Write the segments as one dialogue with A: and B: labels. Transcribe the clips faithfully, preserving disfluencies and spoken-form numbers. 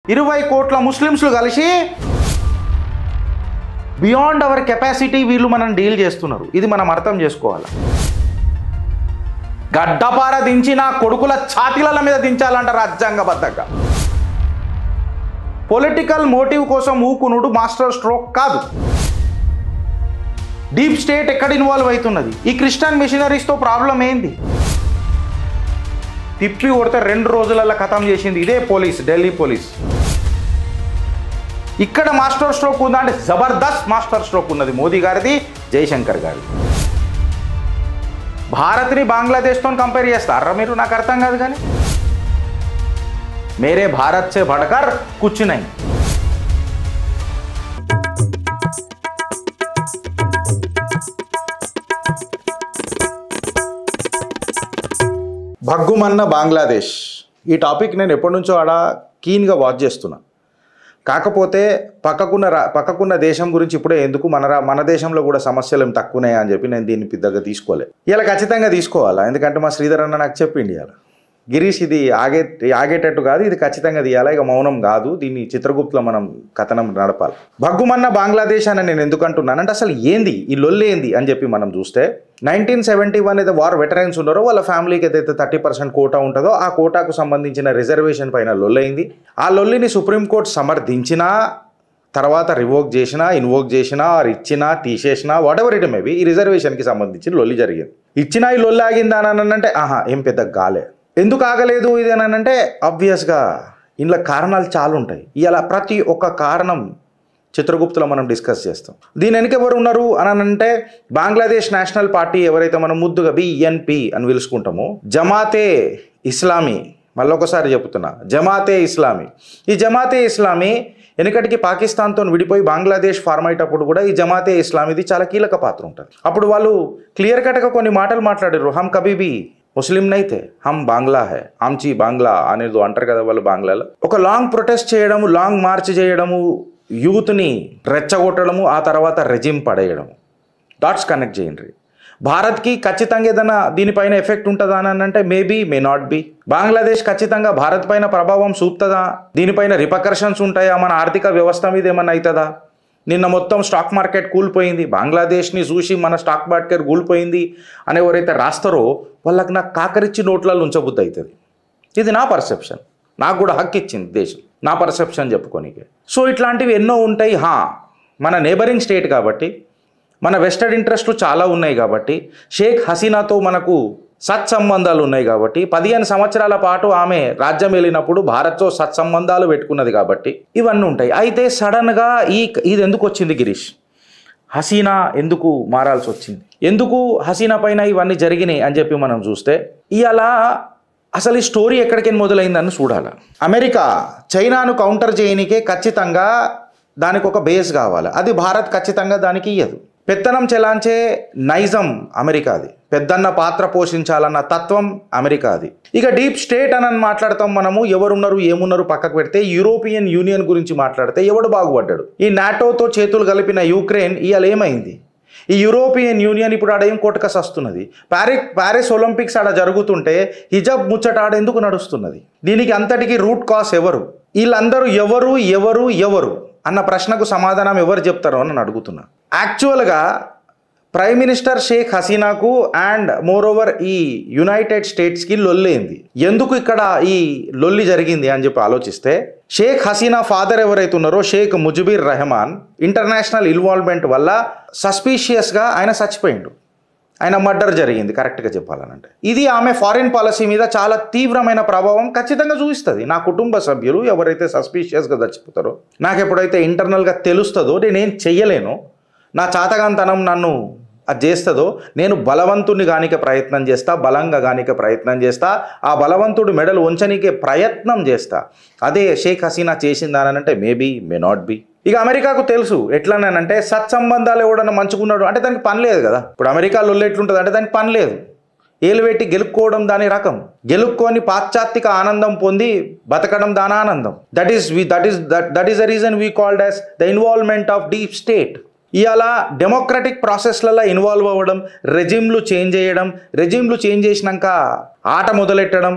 A: ఇరవై కోట్ల ముస్లిమ్స్లు కలిసి బియాండ్ అవర్ కెపాసిటీ వీళ్ళు మనం డీల్ చేస్తున్నారు. ఇది మనం అర్థం చేసుకోవాలి. గడ్డపార దించి నా కొడుకుల ఛాతీల మీద దించాలంట రాజ్యాంగబద్ధంగా. పొలిటికల్ మోటివ్ కోసం ఊకునుడు మాస్టర్ స్ట్రోక్ కాదు. డీప్ స్టేట్ ఎక్కడ ఇన్వాల్వ్ అవుతున్నది? ఈ క్రిస్టియన్ మిషనరీస్తో ప్రాబ్లం ఏంది? తిప్పి కొడితే రెండు రోజులలో ఖతం చేసింది ఇదే పోలీస్, ఢిల్లీ పోలీస్. ఇక్కడ మాస్టర్ స్ట్రోక్ ఉందా అంటే జబర్దస్త్ మాస్టర్ స్ట్రోక్ ఉన్నది మోదీ గారిది, జయశంకర్ గారిది. భారత్ని బంగ్లాదేశ్తో కంపేర్ చేస్తారా మీరు? నాకు అర్థం కాదు. కానీ మేరే భారత్ సే బడ్కర్ కుచ్ నహీ. భగ్గుమన్న బంగ్లాదేశ్ ఈ టాపిక్ నేను ఎప్పటి నుంచో ఆడ కీన్గా వాచ్ చేస్తున్నా. కాకపోతే పక్కకున్న రా పక్కకున్న దేశం గురించి ఇప్పుడే ఎందుకు మన రా మన దేశంలో కూడా సమస్యలు ఏమి తక్కువనే అని చెప్పి నేను దీన్ని పెద్దగా తీసుకోలేదు. ఇలా ఖచ్చితంగా తీసుకోవాలా, ఎందుకంటే మా శ్రీధర్ అన్న నాకు చెప్పిండి ఇలా గిరీష్ ఇది ఆగే ఆగేటట్టు కాదు, ఇది ఖచ్చితంగా తీయాలా, ఇక మౌనం కాదు, దీన్ని చిత్రగుప్తులో మనం కథనం నడపాలి. భగ్గుమన్న బంగ్లాదేశ్ అని నేను ఎందుకు అంటున్నాను అంటే అసలు ఏంది ఈ లొల్లి ఏంది అని చెప్పి మనం చూస్తే నైన్టీన్ సెవెంటీ వన్ అయితే వార్ వెటరన్స్ ఉన్నారో వాళ్ళ ఫ్యామిలీకి ఏదైతే థర్టీ పర్సెంట్ కోటా ఉంటుందో ఆ కోటాకు సంబంధించిన రిజర్వేషన్ పైన లొల్లైంది. ఆ లొల్లిని సుప్రీంకోర్టు సమర్థించినా తర్వాత రివోక్ చేసినా ఇన్వోక్ చేసినా ఆర్ ఇచ్చినా తీసేసినా వాట్ ఎవర్ ఇట్ మేబీ ఈ రిజర్వేషన్కి సంబంధించి లొల్లి జరిగింది. ఇచ్చినా ఈ లొల్లి ఆగిందా అని అంటే ఆహా ఏం పెద్ద కాలే. ఎందుకు ఆగలేదు ఇది అని అంటే ఆబ్వియస్గా ఇందులో కారణాలు చాలా ఉంటాయి. ఇలా ప్రతి ఒక్క కారణం చిత్రగుప్తులో మనం డిస్కస్ చేస్తాం. దీని వెనక ఎవరు ఉన్నారు అని అంటే బంగ్లాదేశ్ నేషనల్ పార్టీ ఎవరైతే మనం ముద్దుగా బిఎన్పి అని పిలుచుకుంటామో, జమాతే ఇస్లామీ, మళ్ళొకసారి చెప్తున్నా జమాతే ఇస్లామీ. ఈ జమాతే ఇస్లామీ వెనకటికి పాకిస్తాన్తో విడిపోయి బంగ్లాదేశ్ ఫార్మ్ అయ్యేటప్పుడు కూడా ఈ జమాతే ఇస్లామీది చాలా కీలక పాత్ర ఉంటుంది. అప్పుడు వాళ్ళు క్లియర్ కట్గా కొన్ని మాటలు మాట్లాడారు. హమ్ కబీబీ ముస్లిం నైతే హమ్ బాంగ్లా హే, ఆమ్చి బాంగ్లా అనేది అంటారు కదా వాళ్ళు బాంగ్లాలో. ఒక లాంగ్ ప్రొటెస్ట్ చేయడము, లాంగ్ మార్చ్ చేయడము, యూత్ని రెచ్చగొట్టడము, ఆ తర్వాత రెజిమ్ పడేయడము, డాట్స్ కనెక్ట్ చేయండి. భారత్కి ఖచ్చితంగా ఏదైనా దీనిపైన ఎఫెక్ట్ ఉంటుందా అని అంటే maybe may not be. Bangladesh ఖచ్చితంగా భారత్ పైన ప్రభావం చూపుతుందా? దీనిపైన రిపర్కషన్స్ ఉంటాయా? మన ఆర్థిక వ్యవస్థ మీద ఏమన్నా అవుతుందా? నిన్న మొత్తం స్టాక్ మార్కెట్ కూలిపోయింది, బంగ్లాదేశ్ని చూసి మన స్టాక్ మార్కెట్ కూలిపోయింది అని ఎవరైతే రాస్తారో వాళ్ళకి నాకు కాకరిచ్చి నోట్లలో ఉంచబుద్ధి అవుతుంది. ఇది నా పర్సెప్షన్, నాకు కూడా హక్కు ఇచ్చింది దేశం నా పర్సెప్షన్ చెప్పుకోనికి. సో ఇట్లాంటివి ఎన్నో ఉంటాయి. హా మన నేబరింగ్ స్టేట్ కాబట్టి మన వెస్టెడ్ ఇంట్రెస్ట్లు చాలా ఉన్నాయి కాబట్టి షేక్ హసీనాతో మనకు సత్సంబంధాలు ఉన్నాయి కాబట్టి పదిహేను సంవత్సరాల పాటు ఆమె రాజ్యం వెళ్ళినప్పుడు భారత్తో సత్సంబంధాలు పెట్టుకున్నది కాబట్టి ఇవన్నీ ఉంటాయి. అయితే సడన్గా ఈ ఇది ఎందుకు వచ్చింది గిరీష్? హసీనా ఎందుకు మారాల్సి వచ్చింది? ఎందుకు హసీనా పైన ఇవన్నీ జరిగినాయి అని చెప్పి మనం చూస్తే ఇవాళ అసలు ఈ స్టోరీ ఎక్కడికి మొదలైందని చూడాలి. అమెరికా చైనాను కౌంటర్ చేయనికే ఖచ్చితంగా దానికి ఒక బేస్ కావాలి. అది భారత్ ఖచ్చితంగా దానికి ఇయ్యదు. పెత్తనం చెలాంచే నైజం అమెరికాది, పెద్దన్న పాత్ర పోషించాలన్న తత్వం అమెరికాది. ఇక డీప్ స్టేట్ అని మాట్లాడతాం మనము, ఎవరున్నారు ఏమున్నారు పక్కకు పెడితే యూరోపియన్ యూనియన్ గురించి మాట్లాడితే ఎవడు బాగుపడ్డాడు? ఈ నాటోతో చేతులు కలిపిన యూక్రెయిన్ ఇవాళ ఏమైంది? ఈ యూరోపియన్ యూనియన్ ఇప్పుడు ఆడ ఏం కొట్టకస్ వస్తున్నది? ప్యారిస్ ప్యారిస్ ఒలింపిక్స్ ఆడ జరుగుతుంటే హిజాబ్ ముచ్చట ఆడ ఎందుకు నడుస్తున్నది? దీనికి అంతటికి రూట్ కాస్ ఎవరు? వీళ్ళందరూ ఎవరు ఎవరు ఎవరు అన్న ప్రశ్నకు సమాధానం ఎవరు చెప్తారో అని అడుగుతున్నా. యాక్చువల్గా ప్రైమ్ మినిస్టర్ షేక్ హసీనాకు అండ్ మోర్ ఓవర్ ఈ యునైటెడ్ స్టేట్స్కి లొల్లేంది, ఎందుకు ఇక్కడ ఈ లొల్లి జరిగింది అని చెప్పి ఆలోచిస్తే షేక్ హసీనా ఫాదర్ ఎవరైతే ఉన్నారో షేక్ ముజిబుర్ రెహమాన్ ఇంటర్నేషనల్ ఇన్వాల్వ్మెంట్ వల్ల సస్పీషియస్గా ఆయన చచ్చిపోయిండు, ఆయన మర్డర్ జరిగింది కరెక్ట్గా చెప్పాలనంటే. ఇది ఆమె ఫారిన్ పాలసీ మీద చాలా తీవ్రమైన ప్రభావం ఖచ్చితంగా చూపిస్తుంది. నా కుటుంబ సభ్యులు ఎవరైతే సస్పీషియస్గా చచ్చిపోతారో, నాకు ఎప్పుడైతే ఇంటర్నల్గా తెలుస్తుందో నేనేం చెయ్యలేను, నా చాతగాంతనం నన్ను అది చేస్తుందో నేను బలవంతుని గానిక ప్రయత్నం చేస్తా, బలంగా గానిక ప్రయత్నం చేస్తా, ఆ బలవంతుడు మెడలు ఉంచనీకే ప్రయత్నం చేస్తా. అదే షేక్ హసీనా చేసిందానంటే మేబీ మే నాట్ బి. ఇక అమెరికాకు తెలుసు ఎట్లానంటే సత్సంబంధాలు ఎవడన్నా మంచుకున్నాడు అంటే దానికి పని లేదు కదా. ఇప్పుడు అమెరికాలో ఎట్లుంటుంది అంటే దానికి పని లేదు, ఏలు పెట్టి గెలుక్కోవడం దాని రకం, గెలుక్కొని పాశ్చాత్తిక ఆనందం పొంది బతకడం దాని ఆనందం. That is we that is that that is the reason we called as the involvement of deep state. ఇవాళ డెమోక్రటిక్ ప్రాసెస్లలో ఇన్వాల్వ్ అవ్వడం, రెజిమ్లు చేంజ్ చేయడం, రెజిమ్లు చేంజ్ చేసినాక ఆట మొదలెట్టడం,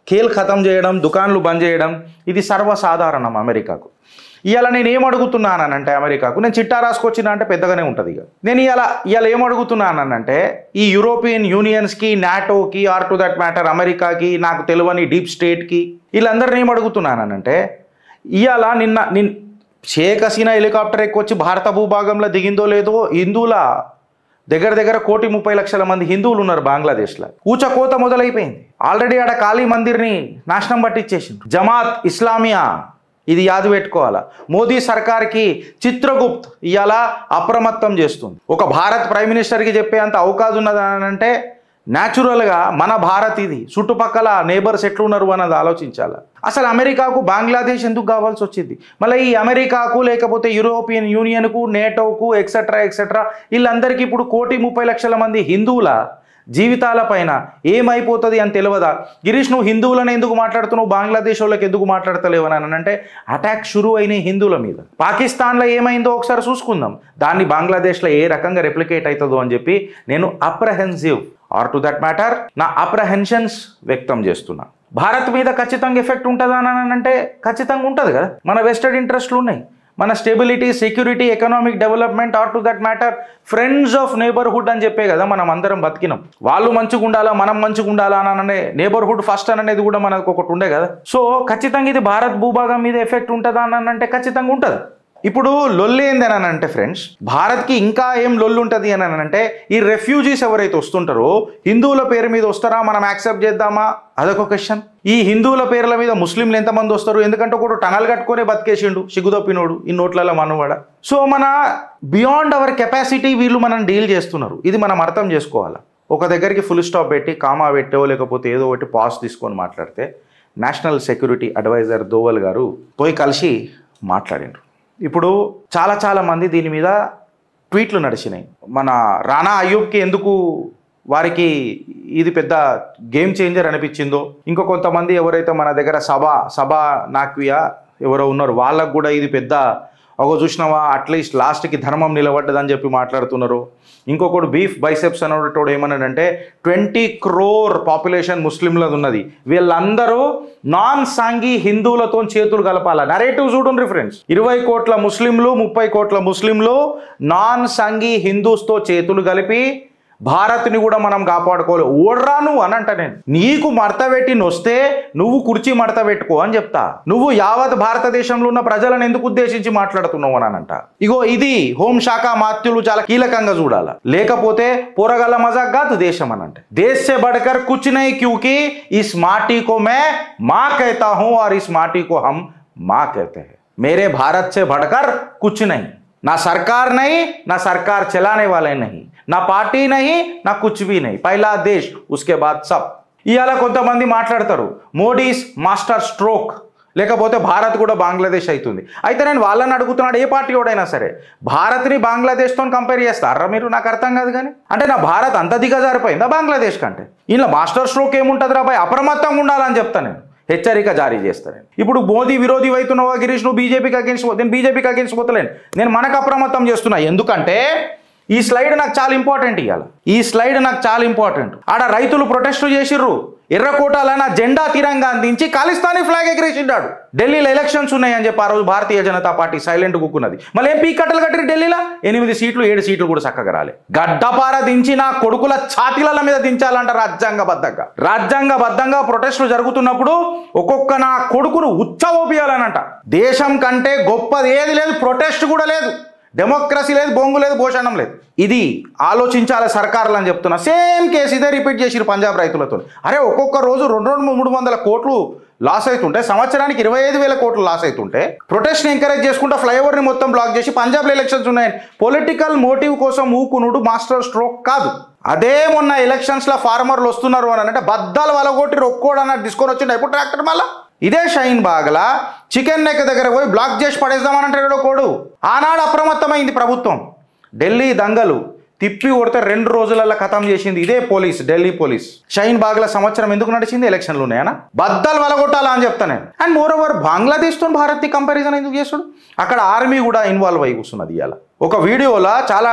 A: ఖేల్ ఖతం చేయడం, దుకాన్లు బంద్ చేయడం ఇది సర్వసాధారణం అమెరికాకు. ఇవాళ నేను ఏం అడుగుతున్నానంటే అమెరికాకు, నేను చిట్టా రాసుకొచ్చినా అంటే పెద్దగానే ఉంటుంది. ఇక నేను ఇవాళ ఇవాళ ఏం అడుగుతున్నానంటే ఈ యూరోపియన్ యూనియన్స్కి, నాటోకి, ఆర్ టు దట్ మ్యాటర్ అమెరికాకి, నాకు తెలియని డీప్ స్టేట్కి, వీళ్ళందరినీ ఏం అడుగుతున్నానంటే ఇవాళ నిన్న నిన్ షేక్ హసీనా హెలికాప్టర్ ఎక్కొచ్చి భారత భూభాగంలో దిగిందో లేదో, హిందువుల దగ్గర దగ్గర కోటి ముప్పై లక్షల మంది హిందువులు ఉన్నారు బంగ్లాదేశ్లో. ఊచకోత మొదలైపోయింది. ఆల్రెడీ ఆడ కాళీ మందిర్ని నాశనం పట్టించేసింది. జమాత్ ఇస్లామియా ఇది యాది పెట్టుకోవాలా. మోదీ సర్కార్కి చిత్రగుప్త్ ఇవాళ అప్రమత్తం చేస్తుంది. ఒక భారత్ ప్రైమ్ మినిస్టర్కి చెప్పే అంత అవకాశం ఉన్నదని అంటే న్యాచురల్గా మన భారత్ ఇది, చుట్టుపక్కల నేబర్స్ ఎట్లున్నారు అన్నది ఆలోచించాలి. అసలు అమెరికాకు బంగ్లాదేశ్ ఎందుకు కావాల్సి వచ్చింది? మళ్ళీ ఈ అమెరికాకు లేకపోతే యూరోపియన్ యూనియన్కు, నేటోకు ఎక్సెట్రా ఎక్సెట్రా వీళ్ళందరికీ ఇప్పుడు కోటి ముప్పై లక్షల మంది హిందువుల జీవితాల పైన ఏమైపోతుంది అని తెలియదా? గిరీష్, నువ్వు హిందువులను ఎందుకు మాట్లాడుతున్నావు, బంగ్లాదేశ్ వాళ్ళకి ఎందుకు మాట్లాడతలేవు అని అంటే అటాక్ షురూ అయినాయి హిందువుల మీద. పాకిస్తాన్లో ఏమైందో ఒకసారి చూసుకుందాం, దాన్ని బంగ్లాదేశ్లో ఏ రకంగా రెప్లికేట్ అవుతుందో అని చెప్పి నేను apprehensive or to that matter నా అప్రహెన్షన్స్ వ్యక్తం చేస్తున్నా. భారత్ మీద ఖచ్చితంగా ఎఫెక్ట్ ఉంటుందా అని అంటే ఖచ్చితంగా ఉంటుంది కదా. మన వెస్టెడ్ ఇంట్రెస్ట్లు ఉన్నాయి, మన stability, security, economic development, or to that matter friends of neighbourhood అని చెప్పే కదా మనం అందరం బతికినాం. వాళ్ళు మంచిగా ఉండాలా, మనం మంచిగా ఉండాలా అని నేబర్హుడ్ ఫస్ట్ అనేది కూడా మనకు ఒకటి ఉండే కదా. సో ఖచ్చితంగా ఇది భారత్ భూభాగం మీద ఎఫెక్ట్ ఉంటుందా అని అంటే ఖచ్చితంగా ఉంటుంది. ఇప్పుడు లొల్లు ఏంది అని అంటే ఫ్రెండ్స్, భారత్కి ఇంకా ఏం లొల్లు ఉంటుంది అని అంటే ఈ రెఫ్యూజీస్ ఎవరైతే వస్తుంటారో హిందువుల పేరు మీద వస్తారా, మనం యాక్సెప్ట్ చేద్దామా, అదొక క్వశ్చన్. ఈ హిందువుల పేర్ల మీద ముస్లింలు ఎంతమంది వస్తారు? ఎందుకంటే ఒకడు టనల్ కట్టుకొని బతికేసిండు సిగ్గుదప్పినోడు ఈ నోట్లలో మనవాడ. సో మన బియాండ్ అవర్ కెపాసిటీ వీళ్ళు మనం డీల్ చేస్తున్నారు, ఇది మనం అర్థం చేసుకోవాలి. ఒక దగ్గరికి ఫుల్ స్టాప్ పెట్టి కామా పెట్టో లేకపోతే ఏదో ఒకటి పాస్ తీసుకొని మాట్లాడితే నేషనల్ సెక్యూరిటీ అడ్వైజర్ దోవల్ గారు పోయి కలిసి మాట్లాడిండ్రు. ఇప్పుడు చాలా చాలా మంది దీని మీద ట్వీట్లు నడిచినాయి. మన రానా అయ్యూబ్కి ఎందుకు వారికి ఇది పెద్ద గేమ్ చేంజర్ అనిపించిందో, ఇంకో కొంతమంది ఎవరైతే మన దగ్గర సభా సభా నాక్వియా ఎవరో ఉన్నారు వాళ్ళకు కూడా ఇది పెద్ద ఒక చూసినావా అట్లీస్ట్ లాస్ట్కి ధర్మం నిలబడ్డదని చెప్పి మాట్లాడుతున్నారు. ఇంకొకటి బీఫ్ బైసెప్స్ అనేటోడు ఏమన్నాడంటే ట్వంటీ క్రోర్ పాపులేషన్ ముస్లింలది ఉన్నది, వీళ్ళందరూ నాన్ సాంఘీ హిందువులతో చేతులు కలపాల. నరేటివ్ చూడండి ఫ్రెండ్స్, ఇరవై కోట్ల ముస్లింలు, ముప్పై కోట్ల ముస్లింలు నాన్ సాంఘీ హిందూస్తో చేతులు కలిపి భారత్ని కూడా మనం కాపాడుకోవాలి. ఓడ్రా నువ్వు అని అంట. నేను నీకు మడత పెట్టి నొస్తే నువ్వు కుర్చీ మడత పెట్టుకో అని చెప్తా. నువ్వు యావత్ భారతదేశంలో ఉన్న ప్రజలను ఎందుకు ఉద్దేశించి మాట్లాడుతున్నావు అని అంట. ఇగో ఇది హోంశాఖ మాత్యులు చాలా కీలకంగా చూడాల, లేకపోతే పోరగల మజాక్ కాదు దేశం అని అంటే. దేశ్ సే బడ్కర్ కుచ్ నహీ క్యూకి ఇస్ మాటీ కో మే మా कहता हूं और इस माटी को हम मां कहते हैं. मेरे भारत से बढ़कर कुछ नहीं, ना सरकार नहीं, ना सरकार चलाने वाले नहीं, నా పార్టీ నహీ, నా కుచ్ భీ నహీ, పైలా దేశ్ ఉస్కే బాద్ సబ్. ఇవాళ కొంతమంది మాట్లాడతారు మోడీస్ మాస్టర్ స్ట్రోక్, లేకపోతే భారత్ కూడా బంగ్లాదేశ్ అవుతుంది. అయితే నేను వాళ్ళని అడుగుతున్నాడు, ఏ పార్టీ వాడైనా సరే భారత్ని బంగ్లాదేశ్తో కంపేర్ చేస్తారా మీరు? నాకు అర్థం కాదు. కానీ అంటే నా భారత్ అంత దిగజారిపోయిందా బంగ్లాదేశ్ కంటే? ఇలా మాస్టర్ స్ట్రోక్ ఏముంటుంది రా బాయ్, అప్రమత్తంగా ఉండాలని చెప్తాను నేను, హెచ్చరిక జారీ చేస్తాను. ఇప్పుడు మోదీ విరోధి అవుతున్నావా గిరీష్, నువ్వు బీజేపీకి అగేన్స్ట్, నేను బీజేపీకి అగేన్స్ట్ పోతలేను, నేను మనకు అప్రమత్తం చేస్తున్నా. ఎందుకంటే ఈ స్లైడ్ నాకు చాలా ఇంపార్టెంట్. ఇవ్వాలి ఈ స్లైడ్ నాకు చాలా ఇంపార్టెంట్. ఆడ రైతులు ప్రొటెస్ట్ చేసిర్రు, ఎర్రకోటల నా జెండా తిరంగా అందించి ఖాళిస్తానీ ఫ్లాగ్ ఎగిరేసిండాడు. ఢిల్లీలో ఎలక్షన్స్ ఉన్నాయని చెప్పి ఆ రోజు భారతీయ జనతా పార్టీ సైలెంట్ కూకున్నది. మళ్ళీ ఏం పీ కట్టలు కట్టిరు ఢిల్లీలో, ఎనిమిది సీట్లు ఏడు సీట్లు కూడా చక్కగా రాలే. గడ్డపార దించి నా కొడుకుల ఛాతీల మీద దించాలంట రాజ్యాంగబద్ధంగా. రాజ్యాంగబద్ధంగా ప్రొటెస్టులు జరుగుతున్నప్పుడు ఒక్కొక్క నా కొడుకును ఉచ్చవోపియాలనంట. దేశం కంటే గొప్పది ఏది లేదు, ప్రొటెస్ట్ కూడా లేదు, డెమోక్రసీ లేదు, బొంగు లేదు, భోషణం లేదు. ఇది ఆలోచించాలి సర్కారులు అని చెప్తున్నా. సేమ్ కేసు ఇదే రిపీట్ చేసిరు పంజాబ్ రైతులతో. అరే ఒక్కొక్క రోజు రెండు రెండు మూడు వందల కోట్లు లాస్ అవుతుంటే, సంవత్సరానికి ఇరవై ఐదు వేల కోట్లు లాస్ అవుతుంటే ప్రొటెస్ట్ని ఎంకరేజ్ చేసుకుంటా ఫ్లైఓవర్ని మొత్తం బ్లాక్ చేసి పంజాబ్లో ఎలక్షన్స్ ఉన్నాయని పొలిటికల్ మోటివ్ కోసం ఊకునుడు మాస్టర్ స్ట్రోక్ కాదు. అదే మొన్న ఎలక్షన్స్లో ఫార్మర్లు వస్తున్నారు అని అంటే బద్దాలు వలగొట్టి రొక్కోడు అన్నట్టు తీసుకొని వచ్చిండు. ఎప్పుడు ట్రాక్టర్ మళ్ళా ఇదే షైన్ బాగ్లా చికెన్ నెక్ దగ్గర పోయి బ్లాక్ చేసి పడేద్దామనంటాడు కోడు. ఆనాడు అప్రమత్తమైంది ప్రభుత్వం. ఢిల్లీ దంగలు తిప్పి కొడితే రెండు రోజులలో ఖతం చేసింది ఇదే పోలీస్, ఢిల్లీ పోలీస్. షైన్ బాగ్లా సంవత్సరం ఎందుకు నడిచింది? ఎలక్షన్లు ఉన్నాయనా, బద్దలు వలగొట్టాలా అని చెప్తా నేను. అండ్ మోర్ ఓవర్ బంగ్లాదేశ్తో భారత్ని కంపారిజన్ ఎందుకు చేస్తాడు? అక్కడ ఆర్మీ కూడా ఇన్వాల్వ్ అయి కూర్చున్నది. ఇవాళ ఒక వీడియోలో చాలా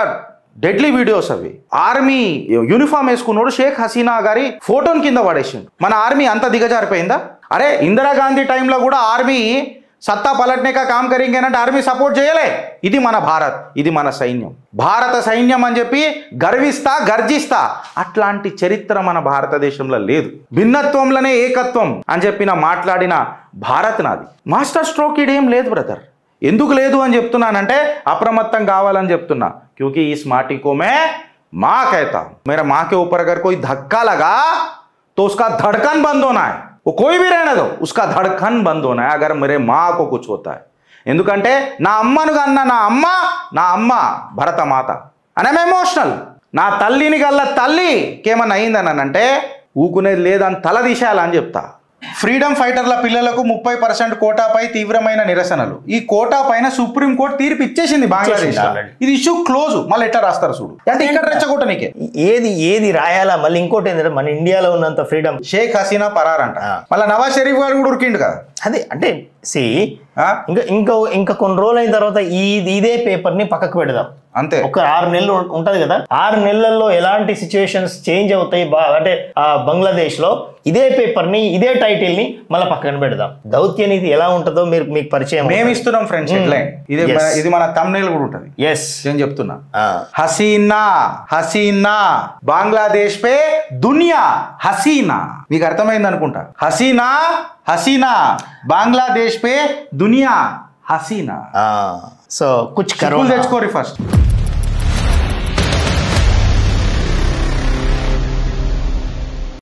A: డెడ్లీ వీడియోస్ అవి. ఆర్మీ యూనిఫామ్ వేసుకున్నాడు షేక్ హసీనా గారి ఫోటోని కింద పడేసిండు. మన ఆర్మీ అంత దిగజారిపోయిందా? అరే ఇందిరాగాంధీ టైంలో కూడా ఆర్మీ సత్తా పలట్నే కా కామ్ కరింగేనంటే ఆర్మీ సపోర్ట్ చేయలే. ఇది మన భారత్, ఇది మన సైన్యం, భారత సైన్యం అని చెప్పి గర్విస్తా గర్జిస్తా. అట్లాంటి చరిత్ర మన భారతదేశంలో లేదు. భిన్నత్వంలోనే ఏకత్వం అని చెప్పిన మాట్లాడిన భారత్ నాది. మాస్టర్ స్ట్రోక్ ఇడేం లేదు బ్రదర్. ఎందుకు లేదు అని చెప్తున్నానంటే అప్రమత్తం కావాలని చెప్తున్నా. क्योंकि इस माटी को मैं माँ कहता हूं. मेरा माँ के ऊपर अगर कोई धक्का लगा तो उसका धड़कन बंद होना है. वो कोई भी रहने दो, उसका धड़कन बंद होना है अगर मेरे माँ को कुछ होता है. ఎందుకంటే నా అమ్మను కన్నా నా అమ్మ నా అమ్మ భరతమాత అని ఎమోషనల్. నా తల్లిని గల్ల తల్లికేమన్నా అయిందనంటే ఊకునేది లేదని తల తీసేయాలని చెప్తా. ఫ్రీడమ్ ఫైటర్ల పిల్లలకు ముప్పై పర్సెంట్ కోటాపై తీవ్రమైన నిరసనలు. ఈ కోటా పైన సుప్రీం కోర్టు తీర్పు ఇచ్చేసింది బంగ్లాదేశ్. ఇది ఇష్యూ క్లోజ్. మళ్ళీ ఎట్లా రాస్తారు చూడు. అంటే ఇక్కడ రెచ్చగొట్ట నీకే
B: ఏది ఏది రాయాలా. మళ్ళీ ఇంకోటి ఏంటంటే మన ఇండియాలో ఉన్నంత ఫ్రీడమ్
A: షేక్ హసీనా పరారంట. మళ్ళీ నవాజ్ షరీఫ్ గారు కూడా ఉరికిండు కదా.
B: అదే అంటే సి ఇంకా ఇంకా ఇంకా కొన్ని రోజులు అయిన తర్వాత ఈ ఇదే పేపర్ ని పక్కకు పెడదాం
A: అంతే.
B: ఒక ఆరు నెలలు ఉంటది కదా. ఆరు నెలల్లో ఎలాంటి సిచ్యువేషన్స్ చేంజ్ అవుతాయి అంటే బంగ్లాదేశ్ లో ఇదే పేపర్ ని ఇదే టైటిల్ ని మళ్ళీ పక్కన పెడదాం. దౌత్య నీతి ఎలా ఉంటుందో మీరు మీకు పరిచయం
A: మేము ఇస్తున్నాం ఫ్రెండ్స్. హెడ్లైన్ ఇది ఇది మన థంబ్నెయిల్ కూడా ఉంటుంది.
B: ఎస్
A: నేను చెప్తున్నా. హసీనా హసీనా బంగ్లాదేశ్ పే దునియా హసీనా. మీకు అర్థమైంది అనుకుంటా. హసీనా హసీనా బంగ్లాదేశ్ పే దునియా హసీనా.
B: సో కుచ్
A: తెచ్చుకోరి ఫస్ట్.